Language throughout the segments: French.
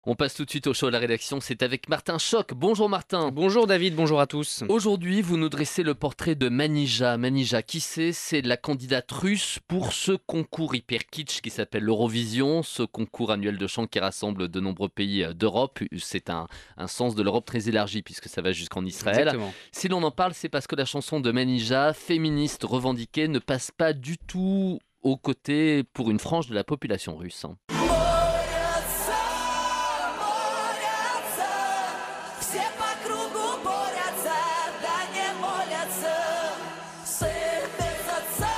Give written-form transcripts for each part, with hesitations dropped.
On passe tout de suite au show à la rédaction, c'est avec Martin Choc. Bonjour Martin. Bonjour David, bonjour à tous. Aujourd'hui, vous nous dressez le portrait de Manija. Manija, qui c'est? C'est la candidate russe pour ce concours hyper kitsch qui s'appelle l'Eurovision, ce concours annuel de chant qui rassemble de nombreux pays d'Europe. C'est un sens de l'Europe très élargi puisque ça va jusqu'en Israël. Exactement. Si l'on en parle, c'est parce que la chanson de Manija, féministe revendiquée, ne passe pas du tout aux côtés pour une frange de la population russe. Борются, борются, все по кругу борются, да не молятся. Сын без отца,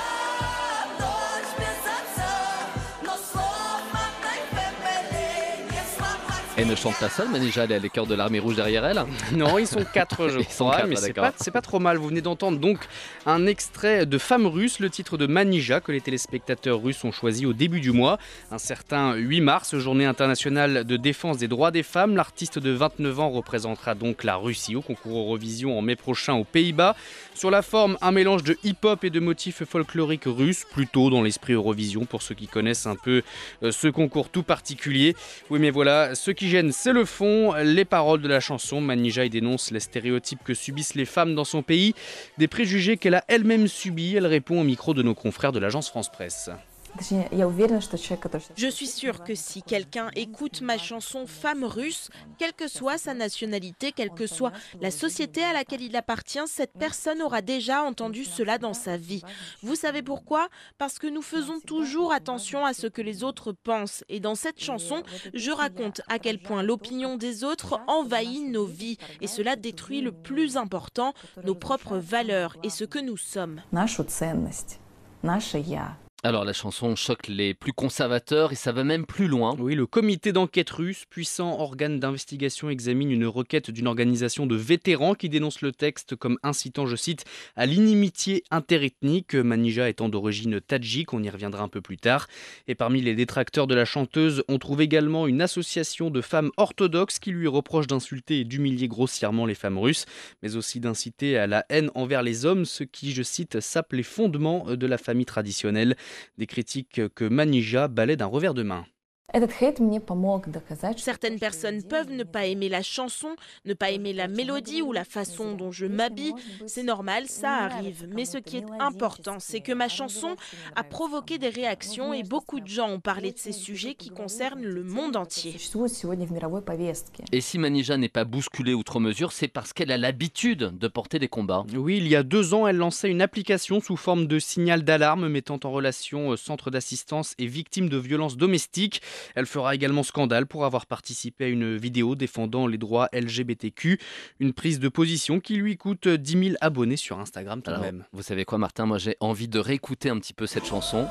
дочь без отца, но сломанной фэмили не сломать. Elle ne chante pas seule, Manija, elle a les cœurs de l'armée rouge derrière elle. Non, ils sont quatre, je Ils sont crois, quatre, mais d'accord. c'est pas trop mal. Vous venez d'entendre donc un extrait de Femme russe, le titre de Manija que les téléspectateurs russes ont choisi au début du mois. Un certain 8 mars, journée internationale de défense des droits des femmes. L'artiste de 29 ans représentera donc la Russie au concours Eurovision en mai prochain aux Pays-Bas. Sur la forme, un mélange de hip-hop et de motifs folkloriques russes, plutôt dans l'esprit Eurovision pour ceux qui connaissent un peu ce concours tout particulier. Oui, mais voilà, ce qui gêne, c'est le fond, les paroles de la chanson. Manija y dénonce les stéréotypes que subissent les femmes dans son pays, des préjugés qu'elle a elle-même subis. Elle répond au micro de nos confrères de l'agence France Presse. Точнее, я уверена, что человек, который сейчас... Je suis sûre que si quelqu'un écoute ma chanson Femme russe, quelle que soit sa nationalité, quelle que soit la société à laquelle il appartient, cette personne aura déjà entendu cela dans sa vie. Vous savez pourquoi? Parce que nous faisons toujours attention à ce que les autres pensent. Et dans cette chanson, je raconte à quel point l'opinion des autres envahit nos vies. Et cela détruit le plus important, nos propres valeurs et ce que nous sommes. Нашу ценность, наше «я». Alors la chanson choque les plus conservateurs et ça va même plus loin. Oui, le comité d'enquête russe, puissant organe d'investigation, examine une requête d'une organisation de vétérans qui dénonce le texte comme incitant, je cite, à l'inimitié interethnique. Manija étant d'origine tadjik, on y reviendra un peu plus tard. Et parmi les détracteurs de la chanteuse, on trouve également une association de femmes orthodoxes qui lui reproche d'insulter et d'humilier grossièrement les femmes russes, mais aussi d'inciter à la haine envers les hommes, ce qui, je cite, sape les fondements de la famille traditionnelle. Des critiques que Manija balaie d'un revers de main. Этот хейт мне помог доказать, что Certaines personnes peuvent ne pas aimer la chanson, ne pas aimer la mélodie ou la façon dont je m'habille. C'est normal, ça arrive. Mais ce qui est important, c'est que ma chanson a provoqué des réactions et beaucoup de gens ont parlé de ces sujets qui concernent le monde entier. существует сегодня в мировой повестке. Et si Manija n'est pas bousculée outre mesure, c'est parce qu'elle a l'habitude de porter des combats. Oui, il y a 2 ans, elle lançait une application sous forme de signal d'alarme mettant en relation centres d'assistance et victimes de violences domestiques. Elle fera également scandale pour avoir participé à une vidéo défendant les droits LGBTQ, une prise de position qui lui coûte 10 000 abonnés sur Instagram tout de Alors, même. vous savez quoi Martin, moi j'ai envie de réécouter un petit peu cette chanson.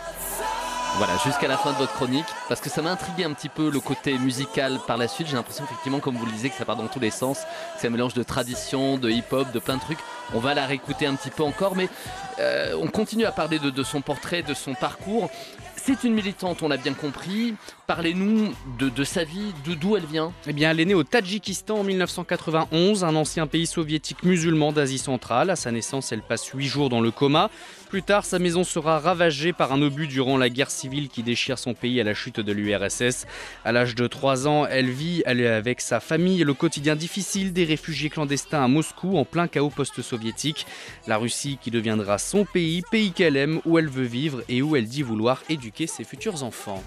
Voilà, jusqu'à la fin de votre chronique, parce que ça m'a intrigué un petit peu le côté musical par la suite. J'ai l'impression effectivement, comme vous le disiez, que ça part dans tous les sens. C'est un mélange de tradition, de hip-hop, de plein de trucs. On va la réécouter un petit peu encore, mais on continue à parler de son portrait, de son parcours. C'est une militante, on l'a bien compris. Parlez-nous de sa vie, d'où elle vient. Eh bien, elle est née au Tadjikistan en 1991, un ancien pays soviétique musulman d'Asie centrale. À sa naissance, elle passe 8 jours dans le coma. Plus tard, sa maison sera ravagée par un obus durant la guerre civile qui déchire son pays à la chute de l'URSS. À l'âge de 3 ans, elle est avec sa famille le quotidien difficile des réfugiés clandestins à Moscou en plein chaos post-soviétique. La Russie qui deviendra son pays, pays qu'elle aime, où elle veut vivre et où elle dit vouloir éduquer ses futurs enfants.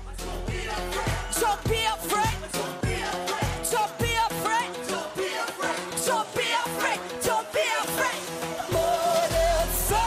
Don't be afraid. Don't be afraid. Don't be afraid. Don't be afraid. Don't be afraid. Don't be afraid. Борются.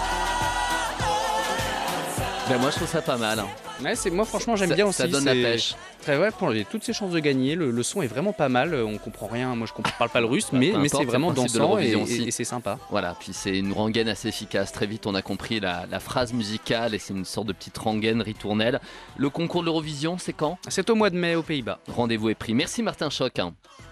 Ben moi je trouve ça pas mal. Ouais, moi franchement j'aime Ça- bien aussi. ça donne la c'est pêche. Très ouais, il y a toutes ses chances de gagner. Le son est vraiment pas mal. On comprend rien. Moi je parle pas le russe, Peu mais importe, c'est c'est vraiment le principe de dansant et, l'Eurovision aussi. et c'est sympa. Voilà, puis c'est une rengaine assez efficace. Très vite, on a compris la phrase musicale et c'est une sorte de petite rengaine ritournelle. Le concours de l'Eurovision, c'est quand? C'est au mois de mai aux Pays-Bas. Rendez-vous est pris. Merci Martin Choc.